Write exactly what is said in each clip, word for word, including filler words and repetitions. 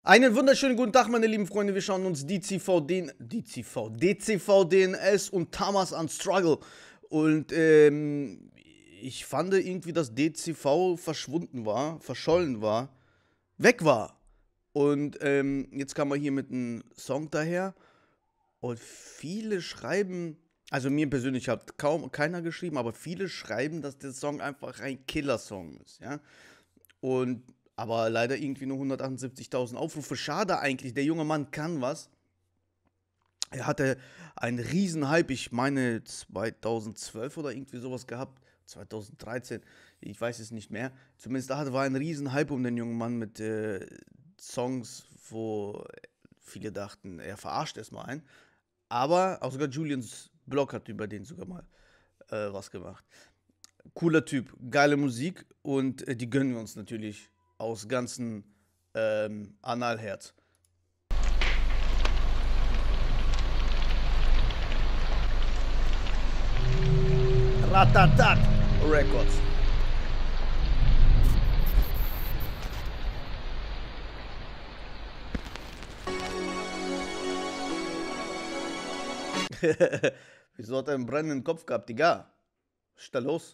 Einen wunderschönen guten Tag, meine lieben Freunde. Wir schauen uns D C V, D C V, D C V, D N S und Tamas an Struggle. Und ähm, ich fand irgendwie, dass D C V verschwunden war, verschollen war, weg war. Und ähm, jetzt kam er hier mit einem Song daher. Und viele schreiben, also mir persönlich hat kaum keiner geschrieben, aber viele schreiben, dass der Song einfach ein Killer-Song ist, ja. Und aber leider irgendwie nur hundertachtundsiebzigtausend Aufrufe. Schade eigentlich, der junge Mann kann was. Er hatte einen riesen Hype, ich meine zweitausendzwölf oder irgendwie sowas gehabt. zweitausenddreizehn, ich weiß es nicht mehr. Zumindest da war ein riesen Hype um den jungen Mann mit äh, Songs, wo viele dachten, er verarscht erstmal einen. Aber auch sogar Julians Blog hat über den sogar mal äh, was gemacht. Cooler Typ, geile Musik und äh, die gönnen wir uns natürlich aus ganzem ähm, Analherz. Ratatat Records. Wieso hat er einen brennenden Kopf gehabt, Digga? Was ist da los?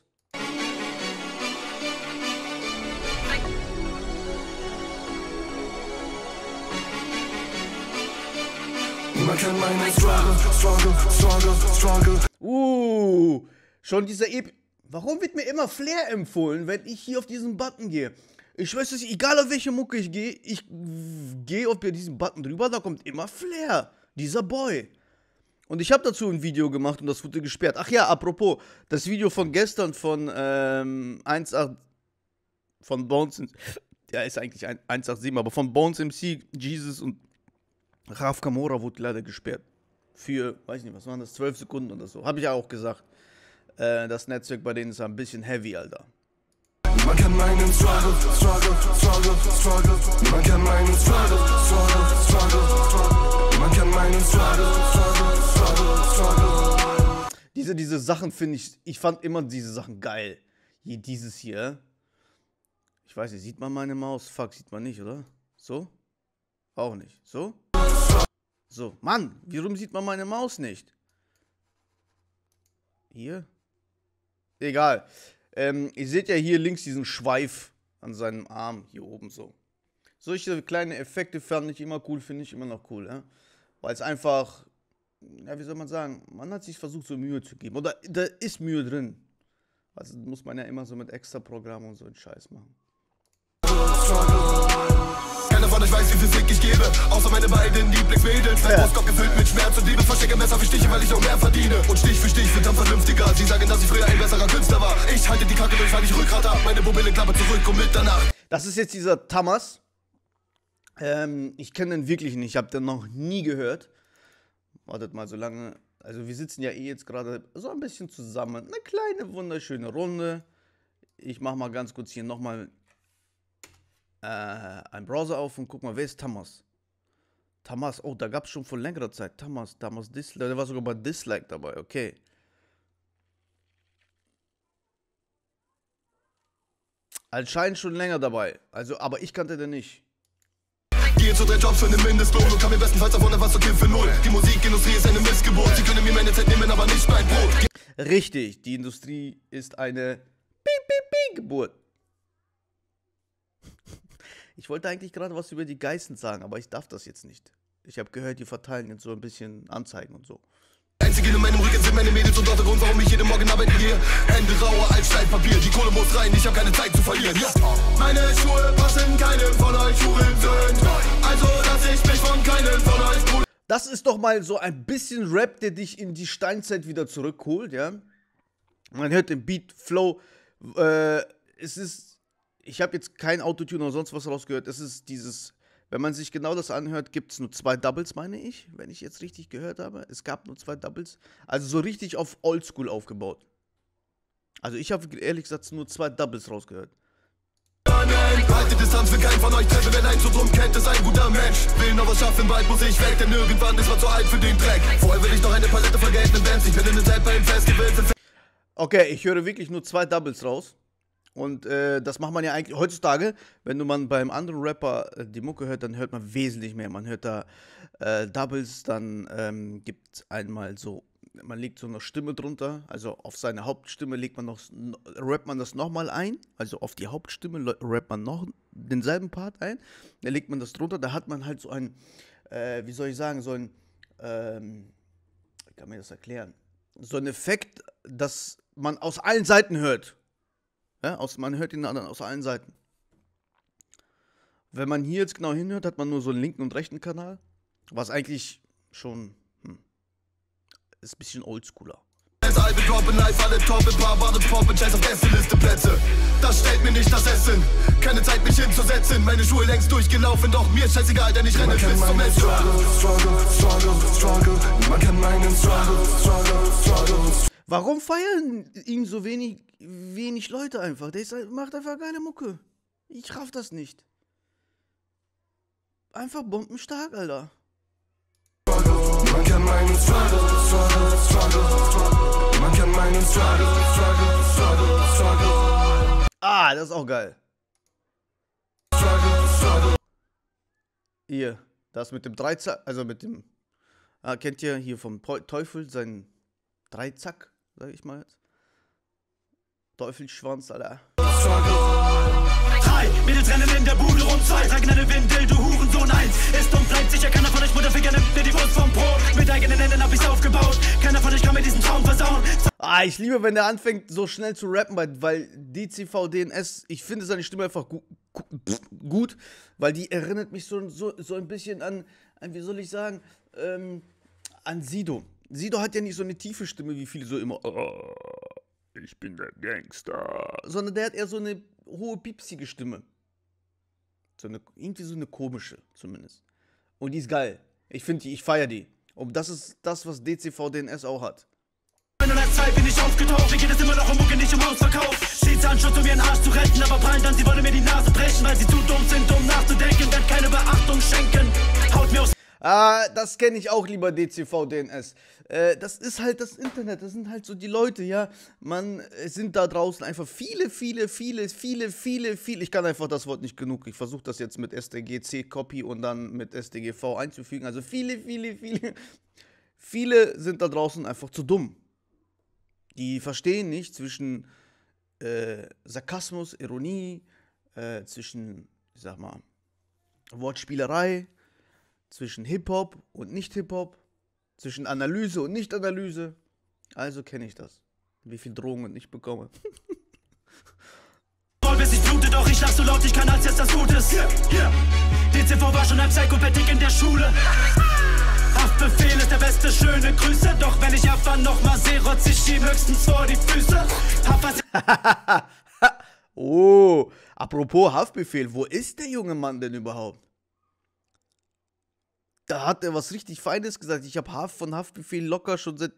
Man kann meinen Struggle, Struggle, Struggle, Struggle. Uh, schon dieser Ep... Warum wird mir immer Flair empfohlen, wenn ich hier auf diesen Button gehe? Ich weiß es, egal auf welche Mucke ich gehe, ich gehe auf diesen Button drüber, da kommt immer Flair. Dieser Boy. Und ich habe dazu ein Video gemacht und das wurde gesperrt. Ach ja, apropos, das Video von gestern von ähm, eins acht... von Bones... Ja, ist eigentlich eins acht sieben, aber von Bones M C, Jesus und Raf Kamora wurde leider gesperrt. Für, weiß nicht, was waren das, zwölf Sekunden oder so. Habe ich ja auch gesagt. Äh, das Netzwerk bei denen ist ein bisschen heavy, Alter. Man kann meinen Struggle, Struggle, Struggle, Struggle. Man kann meinen Struggle, Struggle, Struggle, Struggle. Man kann meinen Struggle, Struggle, Struggle, Struggle. Diese, diese Sachen finde ich, ich fand immer diese Sachen geil. Hier, dieses hier. Ich weiß nicht, sieht man meine Maus? Fuck, sieht man nicht, oder? So? Auch nicht. So? So, Mann, warum sieht man meine Maus nicht? Hier? Egal. Ähm, ihr seht ja hier links diesen Schweif an seinem Arm, hier oben so. Solche kleine Effekte fand ich immer cool, finde ich immer noch cool, ja? Weil es einfach, ja, wie soll man sagen, man hat sich versucht, so Mühe zu geben. Oder da ist Mühe drin. Also muss man ja immer so mit extra Programmen und so einen Scheiß machen. Keiner von euch weiß, wie viel Fick ich gebe, außer meine beiden Lieblingsmädels. Mein Brustkorb gefüllt mit Schmerz und Liebe, verstecke Messer für Stiche, weil ich noch mehr verdiene. Und Stich für Stich wird dann vernünftiger. Sie sagen, dass ich früher ein besserer Künstler war. Ich halte die Kacke durch, weil ich Rückgrat hab. Meine Pupille klappe zurück und mit danach. Das ist jetzt dieser Tamas. Ähm, ich kenne den wirklich nicht, ich habe den noch nie gehört. Wartet mal so lange. Also wir sitzen ja eh jetzt gerade so ein bisschen zusammen. Eine kleine, wunderschöne Runde. Ich mache mal ganz kurz hier nochmal Äh, ein Browser auf und guck mal, wer ist Tamas? Tamas, oh, da gab es schon vor längerer Zeit. Tamas, Tamas Dislike, der war sogar bei Dislike dabei, okay. Anscheinend schon länger dabei, also, aber ich kannte den nicht. Gehe zu drei Jobs für einen Mindestlohn und kann mir bestenfalls davon etwas zu Kind für null. Die Musikindustrie ist eine Missgeburt, sie können mir meine Zeit nehmen, aber nicht mein Brot. Richtig, die Industrie ist eine Piep, Piep, Piep Geburt. Ich wollte eigentlich gerade was über die Geißen sagen, aber ich darf das jetzt nicht. Ich habe gehört, die verteilen jetzt so ein bisschen Anzeigen und so. Einzige in meinem Rücken sind meine Mädels und auch der Grund, warum ich jeden Morgen arbeiten gehe. Hände rauer als Schleifpapier, die Kohle muss rein, ich habe keine Zeit zu verlieren. Ja. Meine Schuhe passen keinem von euch Hurensöhnen, also lass ich mich von keinem von euch Brud. Das ist doch mal so ein bisschen Rap, der dich in die Steinzeit wieder zurückholt, ja. Man hört den Beat, Flow, äh, es ist... Ich habe jetzt kein Autotune oder sonst was rausgehört. Es ist dieses, wenn man sich genau das anhört, gibt es nur zwei Doubles, meine ich, wenn ich jetzt richtig gehört habe. Es gab nur zwei Doubles. Also so richtig auf Oldschool aufgebaut. Also ich habe ehrlich gesagt nur zwei Doubles rausgehört. Halte Distanz, will keinen von euch treffen, wenn ein so drum kennt, ist ein guter Mensch. Will noch was schaffen, bald muss ich weg, denn irgendwann ist man zu alt für den Dreck. Vorher will ich noch eine Palette vergeltenden Bands, ich bin in der Zeit bei den Festivals. Okay, ich höre wirklich nur zwei Doubles raus. Und äh, das macht man ja eigentlich heutzutage, wenn du man beim anderen Rapper äh, die Mucke hört, dann hört man wesentlich mehr. Man hört da äh, Doubles, dann ähm, gibt es einmal so, man legt so eine Stimme drunter, also auf seine Hauptstimme legt man noch, rappt man das nochmal ein, also auf die Hauptstimme rappt man noch denselben Part ein, dann legt man das drunter, da hat man halt so ein, äh, wie soll ich sagen, so ein, ähm, wie kann man das erklären, so ein Effekt, dass man aus allen Seiten hört. Ja, aus, man hört den anderen aus allen Seiten. Wenn man hier jetzt genau hinhört, hat man nur so einen linken und rechten Kanal, was eigentlich schon hm, ist ein bisschen oldschooler. Das stellt mir nicht das Essen. Keine Zeit, mich hinzusetzen. Meine Schuhe längst durchgelaufen, doch mir ist scheißegal, denn ich renne bis zum Ende. Warum feiern ihn so wenig, wenig Leute einfach? Der ist, macht einfach geile Mucke. Ich raff das nicht. Einfach bombenstark, Alter. Man kann meinen Struggle, Struggle, Struggle. Man kann meinen Struggle, Struggle, Struggle, Struggle. Ah, das ist auch geil. Struggle, struggle. Hier, das mit dem Dreizack, also mit dem, ah, kennt ihr hier vom Teufel seinen Dreizack, sag ich mal jetzt. Teufelsschwanz, Alter. Drei Mädels rennen in der Bude rum, zwei tragen eine Windel, du Hurensohn. Eins ist und bleibt sicher, keiner von euch Mutterficker nimmt mir die Wurst vom Brot. Mit eigenen Händen hab ich's aufgebaut, keiner von euch kann mir diesen Traum versauen. Ah, ich liebe, wenn der anfängt so schnell zu rappen, weil, weil D C V D N S, ich finde seine Stimme einfach gu gut, weil die erinnert mich so, so, so ein bisschen an, an, wie soll ich sagen, ähm, an Sido. Sido hat ja nicht so eine tiefe Stimme, wie viele so immer, oh, ich bin der Gangster, sondern der hat eher so eine hohe, piepsige Stimme. So eine, irgendwie so eine komische, zumindest. Und die ist geil. Ich finde die, ich feiere die. Und das ist das, was D C V D N S auch hat. Wenn du das Zeit bin ich aufgetaucht, mir geht es immer noch um Mucke, nicht um Hausverkauf. Schiedsanschluss, um mir einen Arsch zu retten, aber prallen dann, sie wollen mir die Nase brechen, weil sie zu dumm sind, um nachzudenken, wird keine Beachtung schenken. Haut mir aus. Ah, das kenne ich auch, lieber D C V D N S. Äh, das ist halt das Internet, das sind halt so die Leute, ja. Man, es sind da draußen einfach viele, viele, viele, viele, viele, viele. Ich kann einfach das Wort nicht genug. Ich versuche das jetzt mit S D G C Copy und dann mit S D G V einzufügen. Also viele, viele, viele, viele sind da draußen einfach zu dumm. Die verstehen nicht zwischen äh, Sarkasmus, Ironie, äh, zwischen, ich sag mal, Wortspielerei, zwischen Hip-Hop und Nicht-Hip-Hop, zwischen Analyse und Nicht-Analyse. Also kenne ich das. Wie viel Drohungen ich bekomme. Bis ich blute, doch ich lach so laut, ich kann als jetzt das Gutes. Yeah, yeah. D C V war schon ein Psychopathik in der Schule. Haftbefehl ist der beste, schöne Grüße. Doch wenn ich abfahre, nochmal sehe, rotz ich ihm höchstens vor die Füße. Oh, apropos Haftbefehl, wo ist der junge Mann denn überhaupt? Da hat er was richtig Feines gesagt. Ich habe Haft von Haftbefehl locker schon seit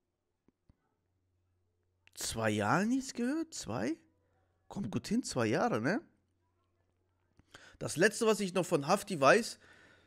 zwei Jahren nichts gehört. Zwei? Kommt gut hin, zwei Jahre, ne? Das letzte, was ich noch von Hafti weiß,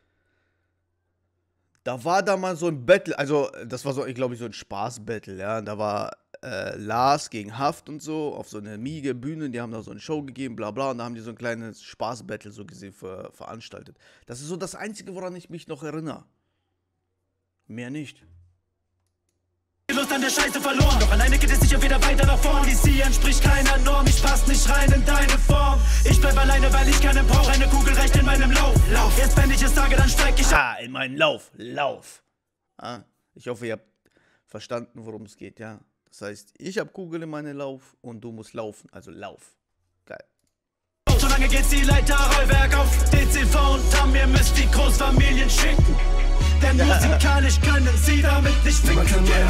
da war da mal so ein Battle, also das war so, ich glaube, so ein Spaß-Battle, ja. Da war äh, Lars gegen Haft und so auf so einer Miege-Bühne, die haben da so eine Show gegeben, bla bla, und da haben die so ein kleines Spaß-Battle so gesehen ver veranstaltet. Das ist so das Einzige, woran ich mich noch erinnere. Mehr nicht. Lust an der Scheiße verloren, doch alleine geht es sicher wieder weiter nach vorn. D C entspricht keiner Norm, ich pass nicht rein in deine Form. Ich bleib alleine, weil ich keinen brauch, eine Kugel reicht in meinem Lauf. Lauf. Jetzt wenn ich es sage, dann steig ich ah, in meinen Lauf, Lauf. Ah, ich hoffe, ihr habt verstanden, worum es geht, ja. Das heißt, ich hab Kugel in meinen Lauf und du musst laufen, also Lauf. Geil. So lange geht's die Leiter Rollwerk auf. D C V und Tam, ihr müsst die Großfamilien schicken. Denn ja. Musikalisch können sie damit nicht ficken.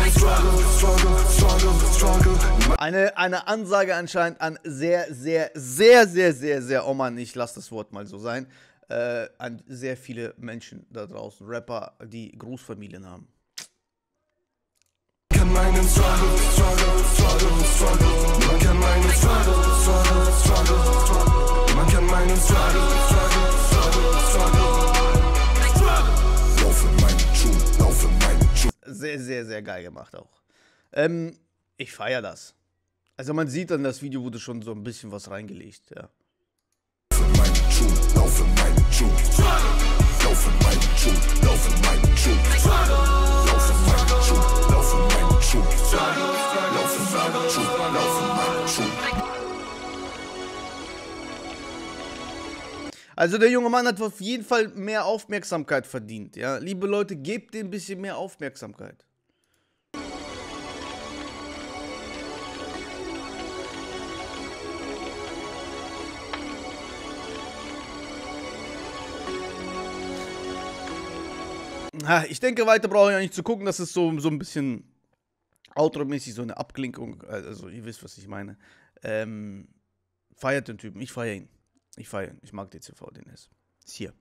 Eine, eine Ansage anscheinend an sehr, sehr, sehr, sehr, sehr, sehr, oh Mann, ich lasse das Wort mal so sein, äh, an sehr viele Menschen da draußen, Rapper, die Großfamilien haben. Man kann meinen Struggle, Struggle, Struggle, Struggle. Man kann meinen Struggle, Struggle, Struggle. Man kann meinen Struggle, Struggle, Struggle, Struggle. Sehr, sehr, sehr geil gemacht auch. Ähm, ich feiere das. Also man sieht dann, das Video wurde schon so ein bisschen was reingelegt, ja. Lauf in meinen Schuh, lauf in meinen Schuh. Lauf in meinen Schuh, lauf in meinen Schuh. Lauf in meinen Schuh, lauf in meinen Schuh. Lauf in meinen Schuh, lauf in meinen Schuh. Also der junge Mann hat auf jeden Fall mehr Aufmerksamkeit verdient, ja. Liebe Leute, gebt dem ein bisschen mehr Aufmerksamkeit. Ich denke, weiter brauche ich auch nicht zu gucken. Das ist so, so ein bisschen Outro-mäßig, so eine Abklinkung. Also, ihr wisst, was ich meine. Ähm, feiert den Typen. Ich feiere ihn. Ich feiere ihn. Ich mag D C V D N S. Ist hier.